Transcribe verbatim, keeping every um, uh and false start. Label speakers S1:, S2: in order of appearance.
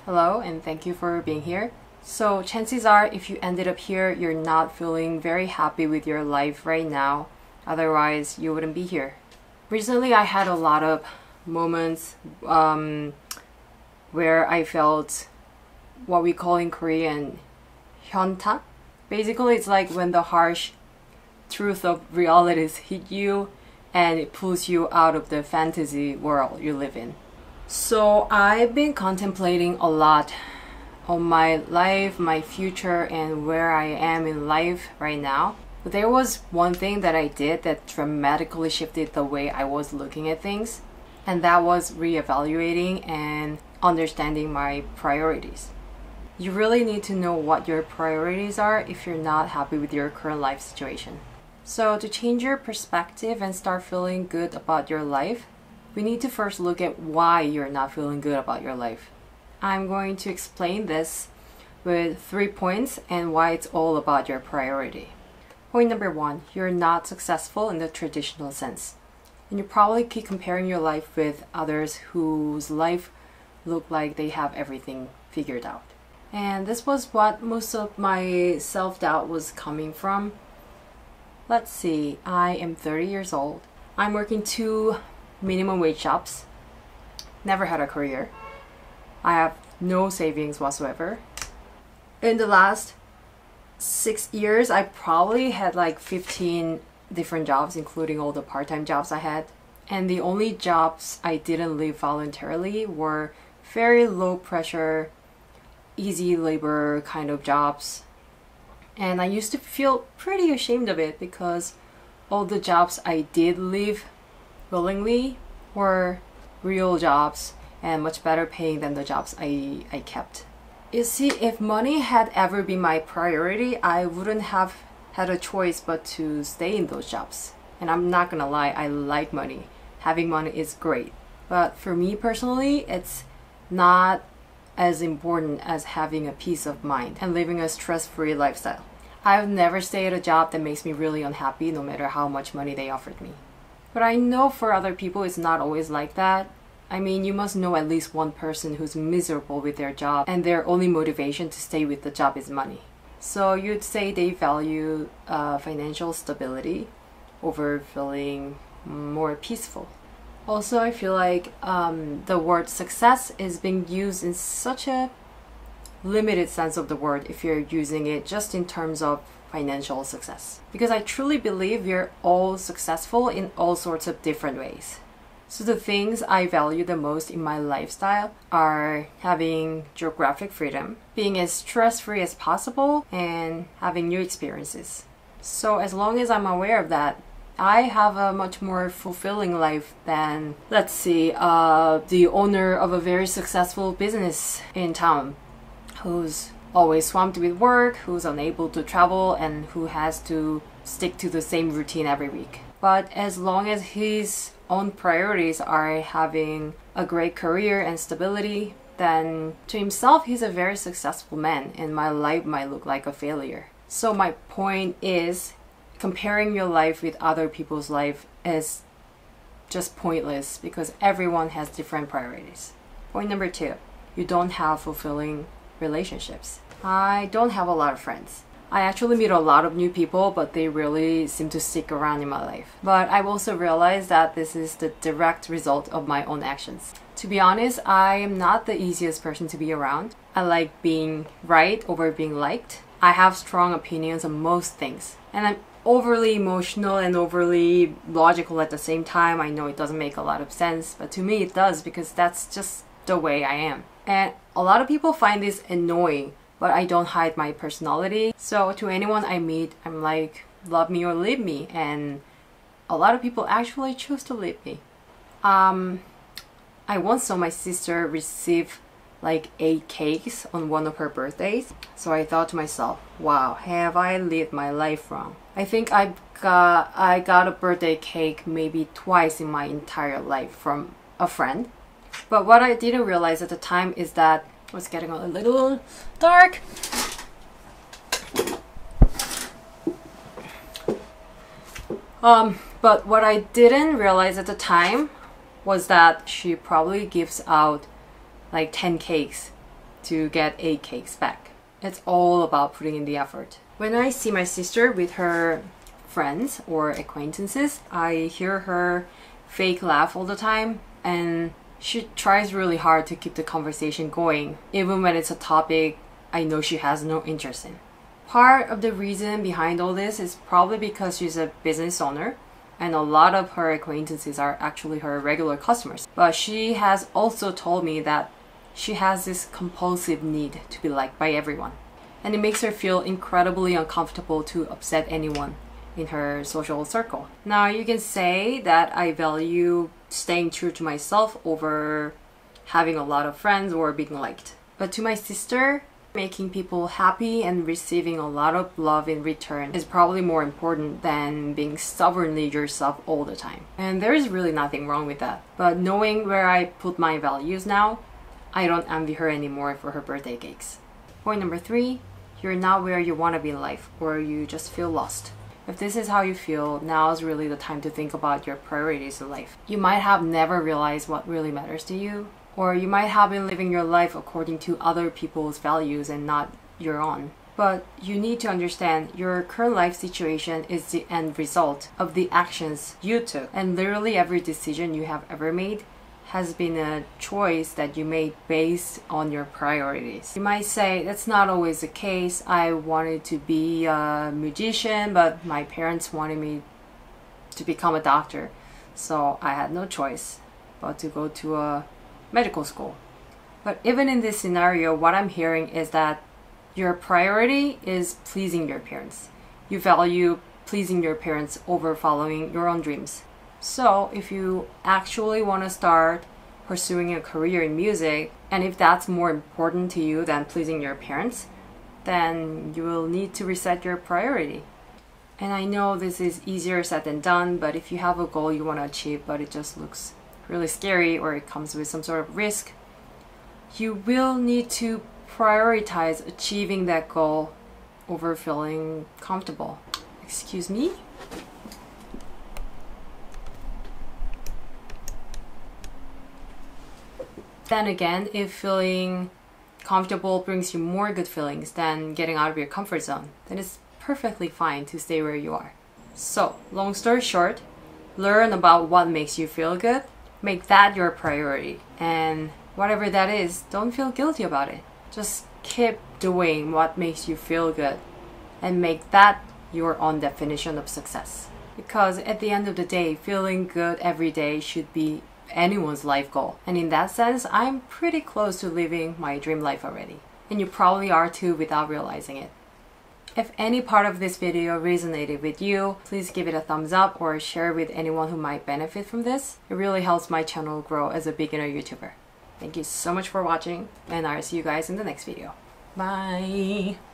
S1: Hello and thank you for being here. So chances are if you ended up here, you're not feeling very happy with your life right now. Otherwise, you wouldn't be here. Recently, I had a lot of moments um, where I felt what we call in Korean 현타. Basically, it's like when the harsh truth of realities hit you and it pulls you out of the fantasy world you live in. So I've been contemplating a lot on my life, my future, and where I am in life right now. But there was one thing that I did that dramatically shifted the way I was looking at things, and that was reevaluating and understanding my priorities. You really need to know what your priorities are if you're not happy with your current life situation. So to change your perspective and start feeling good about your life, we need to first look at why you're not feeling good about your life. I'm going to explain this with three points and why it's all about your priority. Point number one, you're not successful in the traditional sense. And you probably keep comparing your life with others whose life look like they have everything figured out. And this was what most of my self-doubt was coming from. Let's see, I am thirty years old. I'm working two minimum wage jobs. Never had a career. I have no savings whatsoever. In the last six years, I probably had like fifteen different jobs, including all the part-time jobs I had. And the only jobs I didn't leave voluntarily were very low pressure, easy labor kind of jobs. And I used to feel pretty ashamed of it because all the jobs I did leave willingly were real jobs and much better paying than the jobs I, I kept. You see, if money had ever been my priority, I wouldn't have had a choice but to stay in those jobs. And I'm not gonna lie, I like money. Having money is great. But for me personally, it's not as important as having a peace of mind and living a stress-free lifestyle. I've never stayed at a job that makes me really unhappy no matter how much money they offered me. But I know for other people it's not always like that. I mean, you must know at least one person who's miserable with their job and their only motivation to stay with the job is money. So you'd say they value uh, financial stability over feeling more peaceful. Also, I feel like um, the word success is being used in such a limited sense of the word if you're using it just in terms of financial success. Because I truly believe we're all successful in all sorts of different ways. So the things I value the most in my lifestyle are having geographic freedom, being as stress-free as possible, and having new experiences. So as long as I'm aware of that, I have a much more fulfilling life than, let's see, uh, the owner of a very successful business in town who's always swamped with work, who's unable to travel, and who has to stick to the same routine every week. But as long as his own priorities are having a great career and stability, then to himself he's a very successful man and my life might look like a failure. So my point is, comparing your life with other people's life is just pointless because everyone has different priorities. Point number two, you don't have fulfilling relationships. I don't have a lot of friends. I actually meet a lot of new people, but they really seem to stick around in my life. But I've also realized that this is the direct result of my own actions. To be honest, I am not the easiest person to be around. I like being right over being liked. I have strong opinions on most things. And I'm overly emotional and overly logical at the same time. I know it doesn't make a lot of sense, but to me it does because that's just the way I am. And a lot of people find this annoying, but I don't hide my personality. So to anyone I meet, I'm like, love me or leave me. And a lot of people actually choose to leave me. Um, I once saw my sister receive like eight cakes on one of her birthdays. So I thought to myself, wow, have I lived my life wrong? I think I got, I got a birthday cake maybe twice in my entire life from a friend. But what I didn't realize at the time is that it was getting a little dark. Um, but what I didn't realize at the time was that she probably gives out like ten cakes to get eight cakes back. It's all about putting in the effort. When I see my sister with her friends or acquaintances, I hear her fake laugh all the time, and she tries really hard to keep the conversation going, even when it's a topic I know she has no interest in. Part of the reason behind all this is probably because she's a business owner, and a lot of her acquaintances are actually her regular customers. But she has also told me that she has this compulsive need to be liked by everyone, and it makes her feel incredibly uncomfortable to upset anyone in her social circle. Now, you can say that I value staying true to myself over having a lot of friends or being liked. But to my sister, making people happy and receiving a lot of love in return is probably more important than being stubbornly yourself all the time. And there is really nothing wrong with that. But knowing where I put my values now, I don't envy her anymore for her birthday cakes. Point number three, you're not where you want to be in life, or you just feel lost. If this is how you feel, now is really the time to think about your priorities in life. You might have never realized what really matters to you, or you might have been living your life according to other people's values and not your own. But you need to understand your current life situation is the end result of the actions you took, and literally every decision you have ever made has been a choice that you made based on your priorities. You might say, that's not always the case. I wanted to be a musician, but my parents wanted me to become a doctor. So I had no choice but to go to a medical school. But even in this scenario, what I'm hearing is that your priority is pleasing your parents. You value pleasing your parents over following your own dreams. So if you actually want to start pursuing a career in music, and if that's more important to you than pleasing your parents, then you will need to reset your priority. And I know this is easier said than done, but if you have a goal you want to achieve but it just looks really scary or it comes with some sort of risk, you will need to prioritize achieving that goal over feeling comfortable. Excuse me? Then again, if feeling comfortable brings you more good feelings than getting out of your comfort zone, then it's perfectly fine to stay where you are. So, long story short, learn about what makes you feel good, make that your priority, and whatever that is, don't feel guilty about it. Just keep doing what makes you feel good and make that your own definition of success. Because at the end of the day, feeling good every day should be anyone's life goal. And in that sense, I'm pretty close to living my dream life already. And you probably are too without realizing it. If any part of this video resonated with you, please give it a thumbs up or share with anyone who might benefit from this. It really helps my channel grow as a beginner YouTuber. Thank you so much for watching, and I'll see you guys in the next video. Bye!